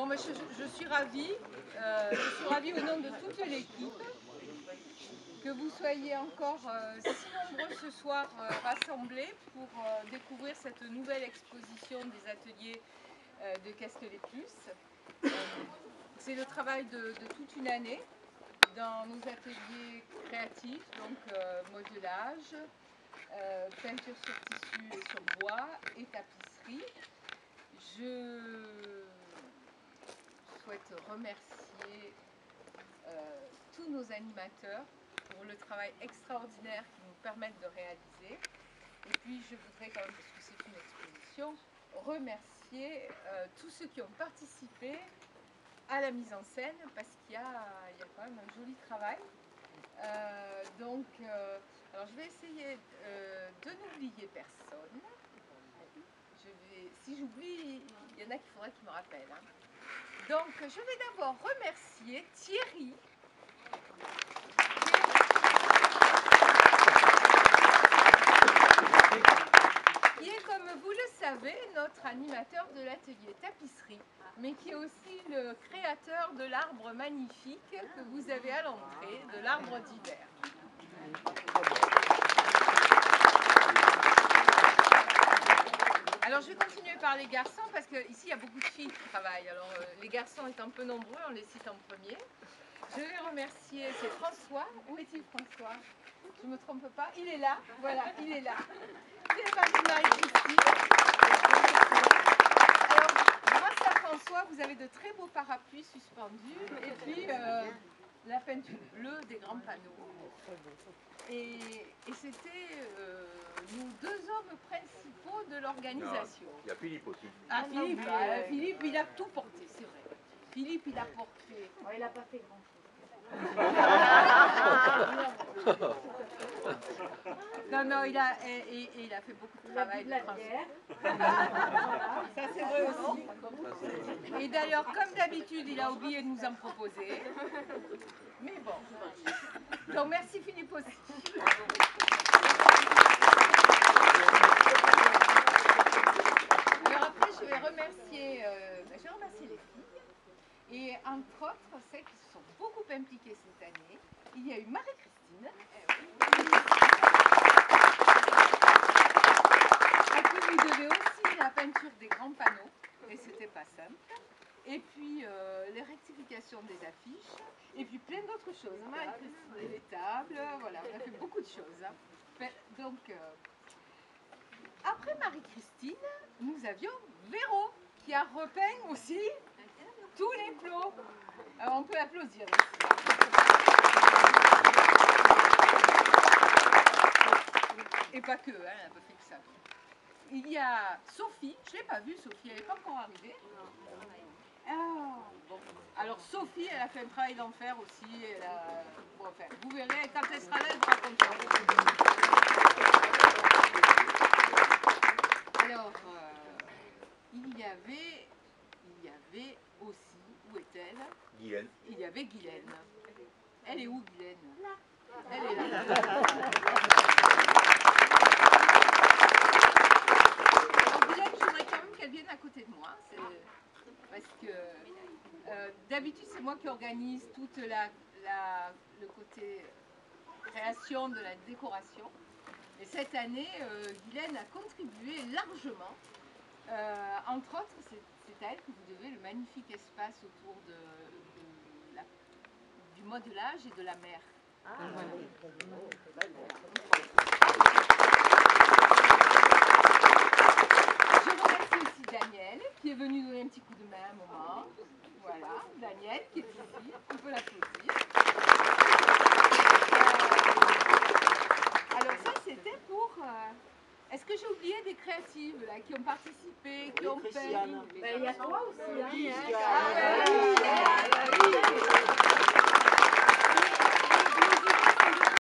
Bon, mais je suis ravie au nom de toute l'équipe que vous soyez encore si nombreux ce soir rassemblés pour découvrir cette nouvelle exposition des ateliers de Castellet+. C'est le travail de toute une année dans nos ateliers créatifs, donc modelage, peinture sur tissu et sur bois et tapisserie. Je souhaite remercier tous nos animateurs pour le travail extraordinaire qu'ils nous permettent de réaliser. Et puis je voudrais quand même, parce que c'est une exposition, remercier tous ceux qui ont participé à la mise en scène, parce qu'il y a quand même un joli travail. Alors je vais essayer de n'oublier personne. Si j'oublie, il y en a qu'il faudrait qu'ils me rappellent. Hein. Donc je vais d'abord remercier Thierry, qui est, comme vous le savez, notre animateur de l'atelier tapisserie, mais qui est aussi le créateur de l'arbre magnifique que vous avez à l'entrée, de l'arbre d'hiver. Alors je vais continuer par les garçons, parce qu'ici il y a beaucoup de filles qui travaillent. Alors les garçons étant peu nombreux, on les cite en premier. Je vais remercier, c'est François. Où est-il, François? Je ne me trompe pas. Il est là, voilà, il est là. C'est le mari de Marie-Christine. Alors, grâce à François, vous avez de très beaux parapluies suspendus et puis la peinture bleue des grands panneaux. Et c'était nos deux hommes principaux de l'organisation. Il y a Philippe aussi. Ah, Philippe, il a tout porté, c'est vrai. Philippe, il a porté. Ouais, il n'a pas fait grand-chose. Non, il a fait beaucoup de travail. Ça, c'est vrai aussi. Et d'ailleurs, comme d'habitude, il a oublié de nous en proposer. Mais bon. Donc, merci Philippe aussi. Alors après, je vais remercier les filles. Et entre autres, celles qui se sont beaucoup impliquées cette année, il y a eu Marie-Christine, à qui vous devez aussi la peinture des grands panneaux, et c'était pas simple. Et puis les rectifications des affiches, et puis plein d'autres choses. Marie-Christine, les tables, voilà, on a fait beaucoup de choses. Hein. Donc, après Marie-Christine, nous avions Véro, qui a repeint aussi tous les plots. Alors on peut applaudir ici. Et pas que, hein, elle n'a pas fait que ça. Il y a Sophie, je ne l'ai pas vue Sophie, elle n'est pas encore arrivée. Ah, bon. Alors Sophie, elle a fait un travail d'enfer aussi. Elle a... Bon, enfin, vous verrez, quand elle sera là, elle sera contente. Alors, il y avait aussi, où est-elle? Guylaine. Il y avait Guylaine. Elle est où, Guylaine? Là. Elle est là. Alors, Guylaine, je voudrais quand même qu'elle vienne à côté de moi. Parce que d'habitude, c'est moi qui organise toute le côté création de la décoration. Et cette année, Guylaine a contribué largement. Entre autres, c'est à elle que vous devez le magnifique espace autour du modelage et de la mer. Ah, voilà. Je remercie aussi Daniel qui est venu donner un petit coup de main à un moment. Voilà, Daniel qui est ici, on peut l'applaudir. Alors ça c'était pour... Est-ce que j'ai oublié des créatives là, qui ont participé, qui ont fait... Il y a toi aussi. Hein. Oui,